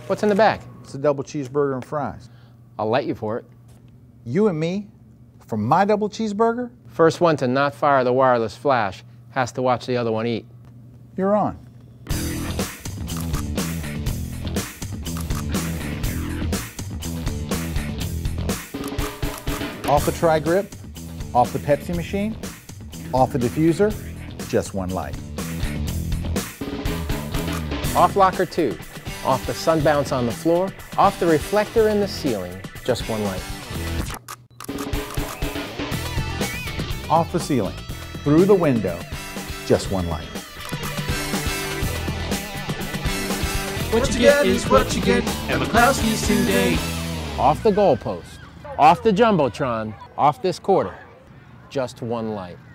What's in the bag? It's a double cheeseburger and fries. I'll let you for it. You and me? For my double cheeseburger? First one to not fire the wireless flash has to watch the other one eat. You're on. Off the tri-grip, off the Pepsi machine, off the diffuser, just one light. Off locker 2, off the sun bounce on the floor, off the reflector in the ceiling, just one light. Off the ceiling, through the window, just one light. What you get is what you get at McCloskey's today. Off the goalpost, off the Jumbotron, off this quarter, just one light.